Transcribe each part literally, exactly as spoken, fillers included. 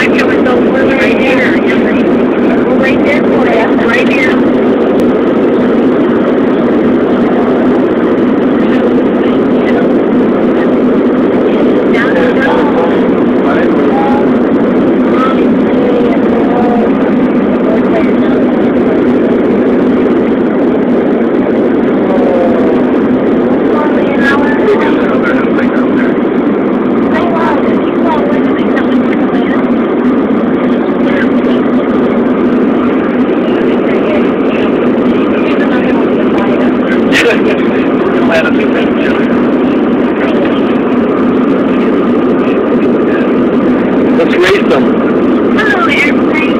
it was over right here. We're right there for you. Right here. Let's race them. Hello, airplane.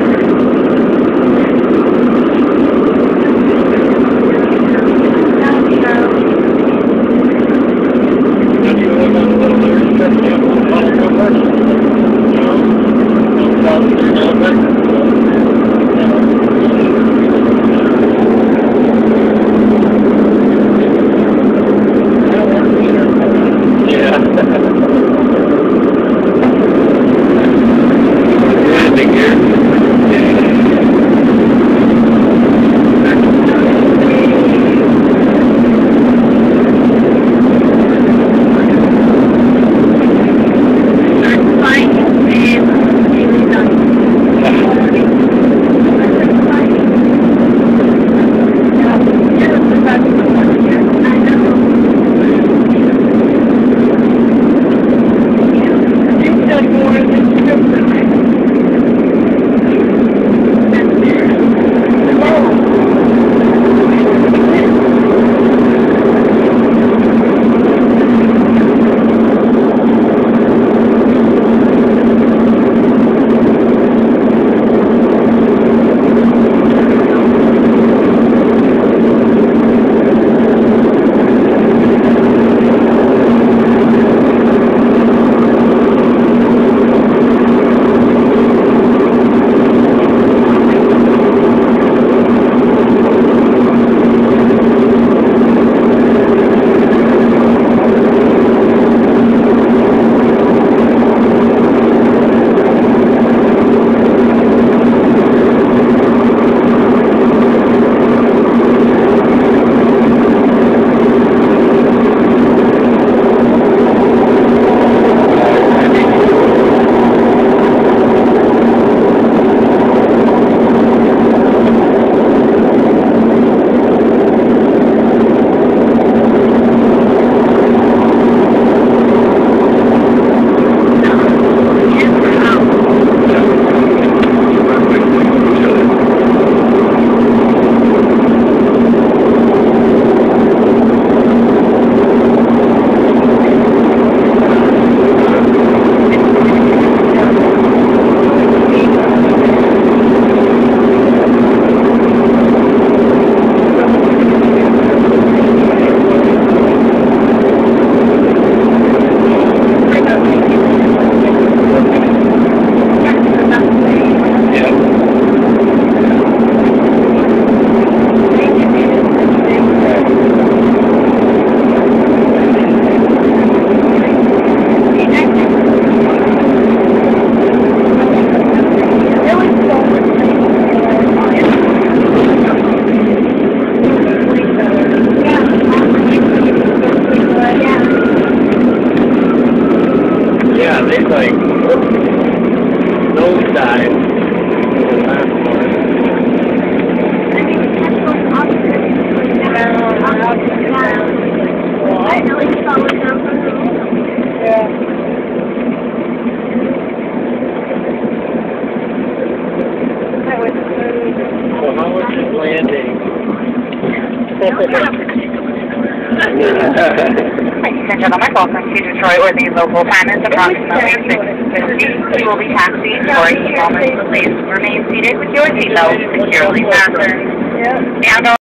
Like nose dive. So how was it landing? Ladies and gentlemen, welcome to Detroit, where the local time is approximately six fifty. You will be taxiing for a few moments. Please remain seated with your seatbelt securely fastened. And